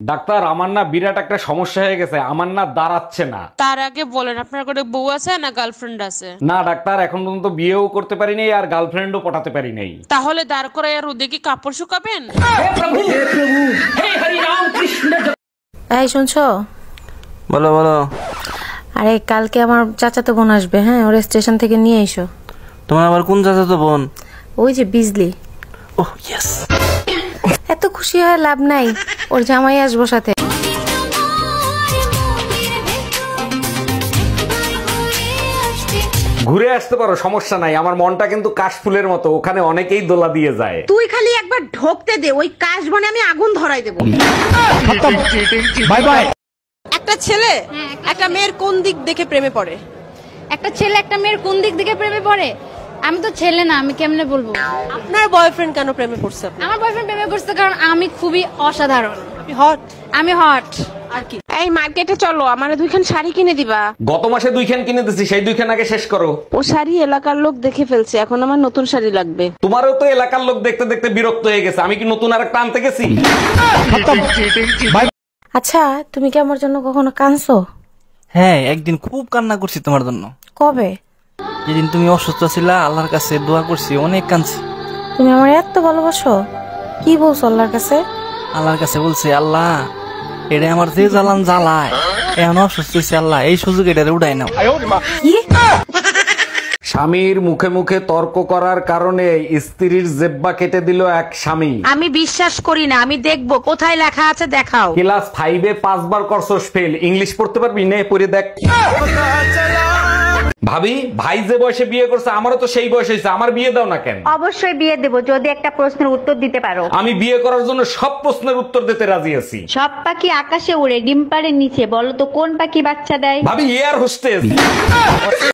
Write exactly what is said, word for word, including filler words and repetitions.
Doctor, আমার না বিরাট একটা সমস্যা হয়ে গেছে, আমার না দাঁড়াচ্ছে না। তার আগে বলেন আপনার কোনো বউ আছে না গার্লফ্রেন্ড আছে? না ডাক্তার, এখন পর্যন্ত বিয়েও করতে পারি নাই আর গার্লফ্রেন্ডও পটাতে পারি নাই। তাহলে দাঁড় করায় আর ওদিকে কাপড় শুকাবেন? এই শুনছো? বলো বলো। আরে কালকে আমার চাচাতো বোন আসবে, হ্যাঁ, ওর স্টেশন থেকে নিয়ে এসো। তোমার আবার কোন চাচাতো বোন? ওই যে বিজলি। ওহ ইয়েস। এত খুশি হয় লাভ নাই, ওর জামাই আসবো সাথে। ঘুরে আসতে পারো, সমস্যা নাই, আমার মনটা কিন্তু কাশফুলের মতো, ওখানে অনেকেই দোলা দিয়ে যায়। তুই খালি একবার ঢোকতে দে, ওই কাশ বনে আমি আগুন ধরাই দেবো। Bye bye. একটা ছেলে একটা মেয়ের কোন দিক দেখে প্রেমে পড়ে? একটা ছেলে একটা মেয়ের কোন দিক থেকে প্রেমে পড়ে? আমি তো ছেলে না, আমি কেমনে বলবো? আপনার বয়ফ্রেন্ড কেন প্রেমে পড়ছে? আমার বয়ফ্রেন্ড প্রেমে করছে কারণ আমি খুবই অসাধারণ। আপনি হট। আমি হট। আর কি? এই মার্কেটে চলো, আমারে দুইখান শাড়ি কিনে দিবা। গত মাসে দুইখান কিনে দিছি, সেই দুইখান আগে শেষ করো। ও শাড়ি এলাকার লোক দেখে ফেলছে, এখন আমার নতুন শাড়ি লাগবে। তোমারও তো এলাকার লোক দেখতে দেখতে বিরক্ত হয়ে গেছে, আমি কি নতুন আর একটা আনতে গেছি? আচ্ছা, তুমি কি আমার জন্য কখনো কাঁদছো? হ্যাঁ, একদিন খুব কান্না করছি তোমার জন্য। কবে? যেদিন তুমি অসুস্থ ছিলা, আল্লাহর কাছে দোয়া করছি, অনেক কাঁদছি। তুমি আমার এত ভালোবাসো? কি বলছো আল্লাহর কাছে? আল্লাহর কাছে বলছি, আল্লাহ এটা আমার যে জ্বালান জ্বালায়, এখন অসুস্থ হয়েছে, আল্লাহ এই সুযোগ এটা উঠাই নাও। স্বামীর মুখে মুখে তর্ক করার কারণে স্ত্রীর জেব্বা কেটে দিল এক স্বামী। আমি বিশ্বাস করি না, আমি দেখবো কোথায় লেখা আছে, দেখাও। ক্লাস ফাইভে পাঁচবার করছস ফেল, ইংলিশ পড়তে পারবি? নে পড়ে দেখ। ভাবি, ভাই যে বয়সে বিয়ে করছে আমারও তো সেই বয়স হয়েছে, আমার বিয়ে দাও না কেন? অবশ্যই বিয়ে দেব যদি একটা প্রশ্নের উত্তর দিতে পারো। আমি বিয়ে করার জন্য সব প্রশ্নের উত্তর দিতে রাজি আছি। সব পাখি আকাশে উড়ে, ডিম পাড়ে নিচে, বলো তো কোন পাখি বাচ্চা দেয়? ভাবি, এয়ার হোস্টেস।